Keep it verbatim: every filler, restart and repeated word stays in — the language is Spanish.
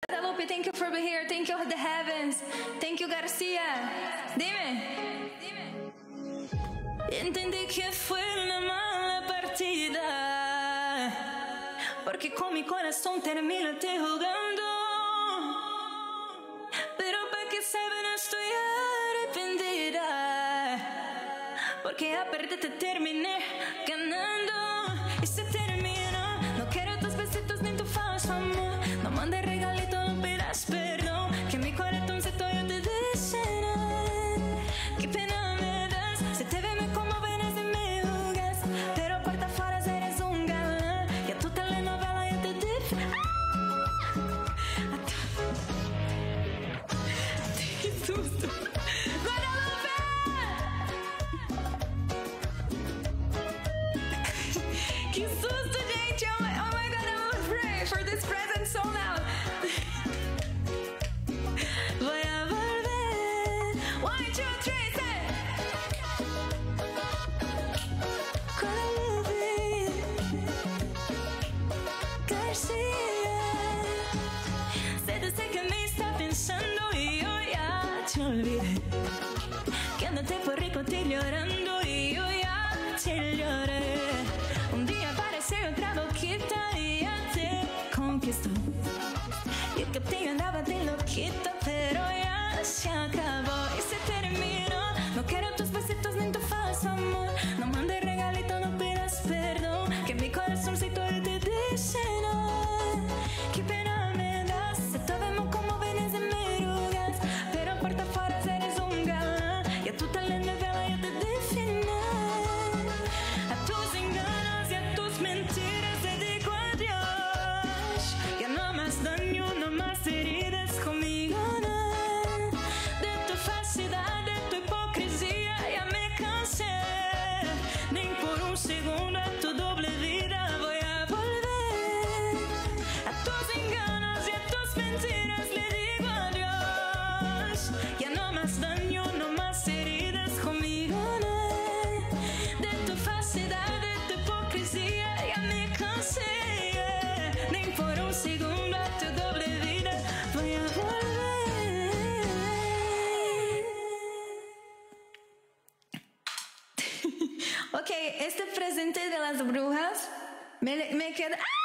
Guadalupe, thank you for being here. Thank you, the heavens. Thank you, Garcia. Dime. Entendí que fue una mala partida, porque con mi corazón terminaste jugando. Pero para que saben, estoy arrepentida, porque a perder te terminé ganando. Y se terminó. No quiero tus besitos ni tu falso amor. No mandes regalito, no pidas perdón, que mi corazoncito yo te deseo. Qué pena me das, se te ve como venes y me jugas, pero por afuera eres un galán. Y a tu telenovela yo te dije. ¡Qué susto! ¡Guadalupe! ¡Qué susto, gente! Oh my, oh my God, I'm afraid for this present so loud. Voy a volver. One, two, three, say. Guadalupe García. Sé, sé que me está pensando y yo ya te olvidé. Quédate por rico te llorando y yo ya te lloré. Un día apareció otra boquita y ya te conquistó. Yo capté y andaba de loquita, pero ya se acabó y se terminó. No quiero tus besitos ni tu falso amor. No mandes regalito, no pidas perdón, que mi corazoncito yo te deseo. Qué pena me das, se te vemos como venes y me rugas, pero por afuera eres un galán. Y a tu telenovela yo te defino. A tus enganos y a tus mentiras te digo adiós. Ya no más daño, no más heridas conmigo, no. De tu falsidad, de tu hipocresía ya me cansé. Ni por un segundo a tu doble vida voy a volver. A tus enganos y a tus mentiras le digo adiós. Ya no más daño, no más heridas conmigo, no. De tu falsidad, de tu hipocresía ya me cansé. Ni por un segundo a tu doble vida voy a volver. Ok, este presente de las brujas me, me queda... ¡Ah!